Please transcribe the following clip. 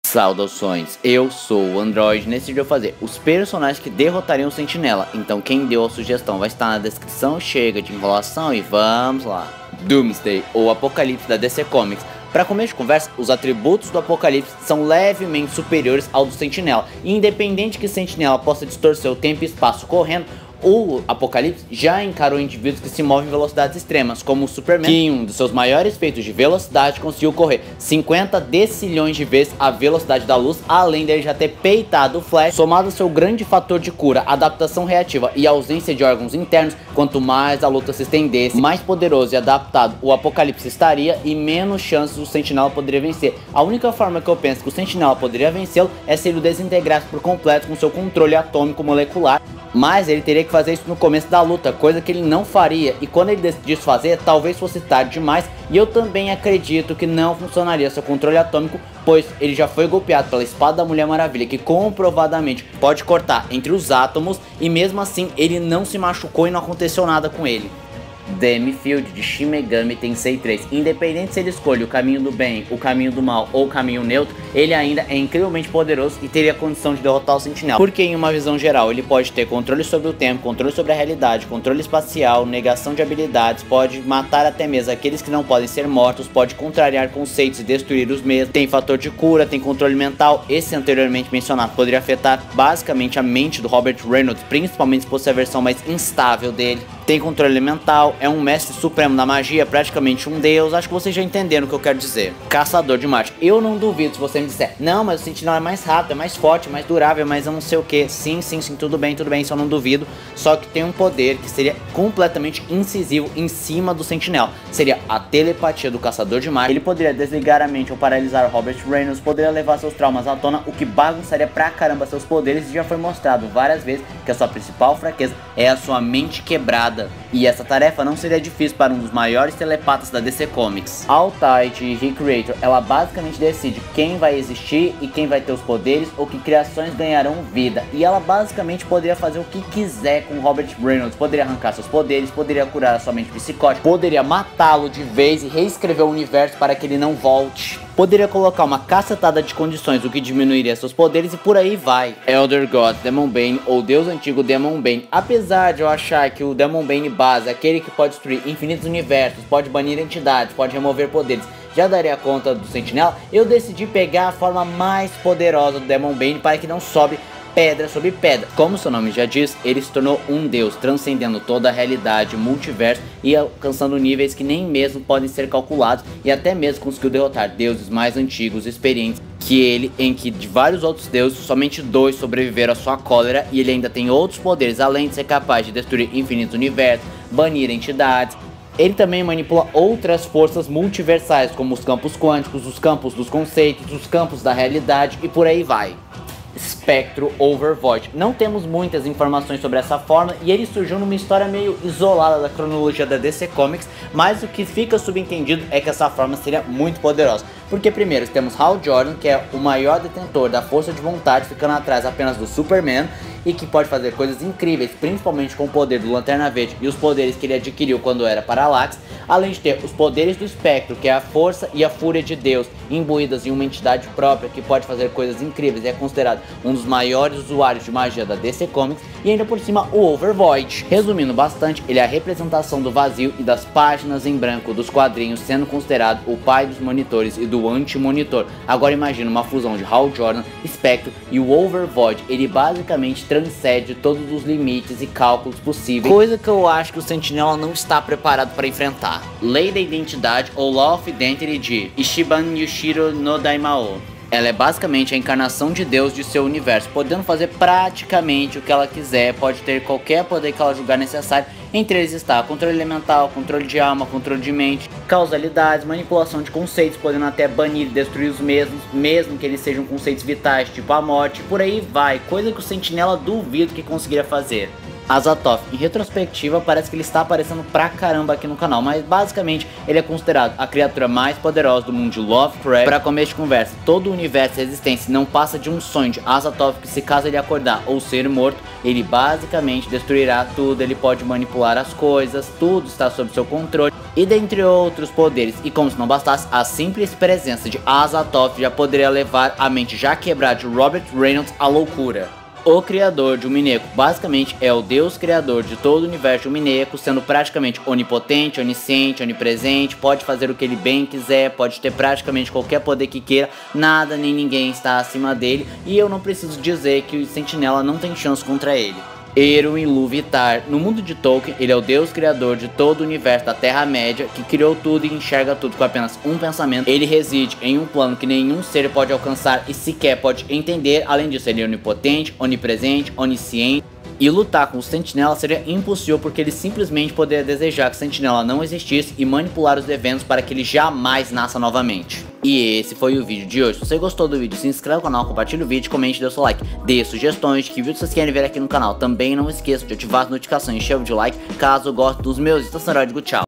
Saudações, eu sou o Android. Nesse vídeo eu vou fazer os personagens que derrotariam o Sentinela. Então quem deu a sugestão vai estar na descrição. Chega de enrolação e vamos lá. Doomsday, ou Apocalipse da DC Comics. Para começo de conversa, os atributos do Apocalipse são levemente superiores ao do Sentinela. E independente que Sentinela possa distorcer o tempo e espaço correndo, o Apocalipse já encarou indivíduos que se movem em velocidades extremas, como o Superman, que em um dos seus maiores feitos de velocidade conseguiu correr 50 decilhões de vezes a velocidade da luz, além dele já ter peitado o Flash. Somado ao seu grande fator de cura, adaptação reativa e ausência de órgãos internos, quanto mais a luta se estendesse, mais poderoso e adaptado o Apocalipse estaria e menos chances o Sentinela poderia vencer. A única forma que eu penso que o Sentinela poderia vencê-lo é se ele o desintegrasse por completo com seu controle atômico molecular. Mas ele teria que fazer isso no começo da luta, coisa que ele não faria, e quando ele decidisse fazer, talvez fosse tarde demais, e eu também acredito que não funcionaria seu controle atômico, pois ele já foi golpeado pela espada da Mulher Maravilha, que comprovadamente pode cortar entre os átomos, e mesmo assim ele não se machucou e não aconteceu nada com ele. Demi Field de Shin Megami Tensei 3. Independente se ele escolhe o caminho do bem, o caminho do mal ou o caminho neutro, ele ainda é incrivelmente poderoso e teria condição de derrotar o Sentinela. Porque em uma visão geral, ele pode ter controle sobre o tempo, controle sobre a realidade, controle espacial, negação de habilidades, pode matar até mesmo aqueles que não podem ser mortos, pode contrariar conceitos e destruir os mesmos, tem fator de cura, tem controle mental. Esse anteriormente mencionado poderia afetar basicamente a mente do Robert Reynolds, principalmente se fosse a versão mais instável dele. Tem controle mental, é um mestre supremo da magia, praticamente um deus. Acho que vocês já entenderam o que eu quero dizer. Caçador de Marte. Eu não duvido se você me disser, não, mas o Sentinela é mais rápido, é mais forte, é mais durável, mas eu não sei o que. Sim, tudo bem, isso eu não duvido. Só que tem um poder que seria completamente incisivo em cima do Sentinela. Seria a telepatia do Caçador de Marte. Ele poderia desligar a mente ou paralisar o Robert Reynolds, poderia levar seus traumas à tona, o que bagunçaria pra caramba seus poderes, e já foi mostrado várias vezes que a sua principal fraqueza é a sua mente quebrada. E essa tarefa não seria difícil para um dos maiores telepatas da DC Comics. Altai de Recreator, ela basicamente decide quem vai existir e quem vai ter os poderes, ou que criações ganharão vida. E ela basicamente poderia fazer o que quiser com Robert Reynolds. Poderia arrancar seus poderes, poderia curar a sua mente psicótica, poderia matá-lo de vez e reescrever o universo para que ele não volte. Poderia colocar uma cacetada de condições, o que diminuiria seus poderes, e por aí vai. Elder God Demon Bane, ou Deus Antigo Demon Bane. Apesar de eu achar que o Demon Bane base, aquele que pode destruir infinitos universos, pode banir entidades, pode remover poderes, já daria conta do Sentinela, eu decidi pegar a forma mais poderosa do Demon Bane para que não sobre pedra sobre pedra. Como seu nome já diz, ele se tornou um deus, transcendendo toda a realidade, multiverso e alcançando níveis que nem mesmo podem ser calculados, e até mesmo conseguiu derrotar deuses mais antigos e experientes que ele, em que de vários outros deuses, somente 2 sobreviveram à sua cólera, e ele ainda tem outros poderes, além de ser capaz de destruir infinitos universos, banir entidades. Ele também manipula outras forças multiversais, como os campos quânticos, os campos dos conceitos, os campos da realidade e por aí vai. Spectro Overvoid. Não temos muitas informações sobre essa forma, e ele surgiu numa história meio isolada da cronologia da DC Comics, mas o que fica subentendido é que essa forma seria muito poderosa. Porque primeiro temos Hal Jordan, que é o maior detentor da força de vontade, ficando atrás apenas do Superman, e que pode fazer coisas incríveis, principalmente com o poder do Lanterna Verde e os poderes que ele adquiriu quando era Parallax, além de ter os poderes do Espectro, que é a força e a fúria de Deus, imbuídas em uma entidade própria que pode fazer coisas incríveis e é considerado um dos maiores usuários de magia da DC Comics, e ainda por cima o Overvoid. Resumindo bastante, ele é a representação do vazio e das páginas em branco dos quadrinhos, sendo considerado o pai dos monitores e do anti-monitor. Agora imagina uma fusão de Hal Jordan, Spectro e o Overvoid. Ele basicamente transcende todos os limites e cálculos possíveis, coisa que eu acho que o Sentinela não está preparado para enfrentar. Lei da Identidade, ou Law of Identity, de Ishiban Yushiro no Daimao. Ela é basicamente a encarnação de Deus de seu universo, podendo fazer praticamente o que ela quiser, pode ter qualquer poder que ela julgar necessário. Entre eles está controle elemental, controle de alma, controle de mente, causalidades, manipulação de conceitos, podendo até banir e destruir os mesmos, mesmo que eles sejam conceitos vitais, tipo a morte, por aí vai, coisa que o Sentinela duvido que conseguiria fazer. Azathoth. Em retrospectiva, parece que ele está aparecendo pra caramba aqui no canal, mas basicamente ele é considerado a criatura mais poderosa do mundo de Lovecraft. Para começo de conversa, todo o universo e existência não passa de um sonho de Azathoth, que se caso ele acordar ou ser morto, ele basicamente destruirá tudo, ele pode manipular as coisas, tudo está sob seu controle, e dentre outros poderes. E como se não bastasse, a simples presença de Azathoth já poderia levar a mente já quebrada de Robert Reynolds à loucura. O criador de Umineko basicamente é o deus criador de todo o universo de Umineko, sendo praticamente onipotente, onisciente, onipresente, pode fazer o que ele bem quiser, pode ter praticamente qualquer poder que queira, nada nem ninguém está acima dele, e eu não preciso dizer que o Sentinela não tem chance contra ele. Eru Iluvatar. No mundo de Tolkien, ele é o deus criador de todo o universo da Terra-média, que criou tudo e enxerga tudo com apenas um pensamento. Ele reside em um plano que nenhum ser pode alcançar e sequer pode entender. Além disso, ele é onipotente, onipresente, onisciente. E lutar com o Sentinela seria impossível, porque ele simplesmente poderia desejar que o Sentinela não existisse e manipular os eventos para que ele jamais nasça novamente. E esse foi o vídeo de hoje. Se você gostou do vídeo, se inscreve no canal, compartilha o vídeo, comente, dê o seu like, dê sugestões de que vídeos vocês querem ver aqui no canal. Também não esqueça de ativar as notificações e encher o de like caso goste dos meus. Então, tchau.